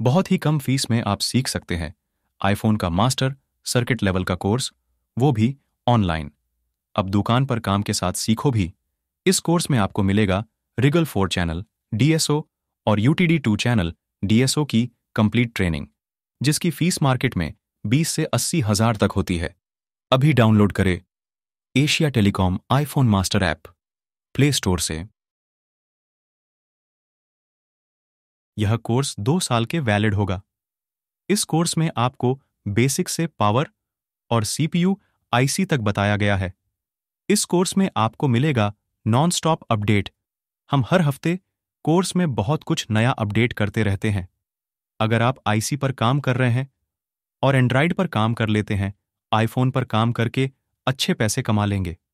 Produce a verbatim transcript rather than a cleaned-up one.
बहुत ही कम फीस में आप सीख सकते हैं आईफोन का मास्टर सर्किट लेवल का कोर्स, वो भी ऑनलाइन। अब दुकान पर काम के साथ सीखो भी। इस कोर्स में आपको मिलेगा रिगल फोर चैनल डीएसओ और यूटीडी टू चैनल डीएसओ की कंप्लीट ट्रेनिंग, जिसकी फीस मार्केट में बीस से अस्सी हजार तक होती है। अभी डाउनलोड करें Asia Telecom iPhone master app Play Store से। यह कोर्स दो साल के वैलिड होगा। इस कोर्स में आपको बेसिक से पावर और सीपीयू आईसी तक बताया गया है। इस कोर्स में आपको मिलेगा नॉन स्टॉप अपडेट। हम हर हफ्ते कोर्स में बहुत कुछ नया अपडेट करते रहते हैं। अगर आप आईसी पर काम कर रहे हैं और एंड्रॉइड पर काम कर लेते हैं, आईफोन पर काम करके अच्छे पैसे कमा लेंगे।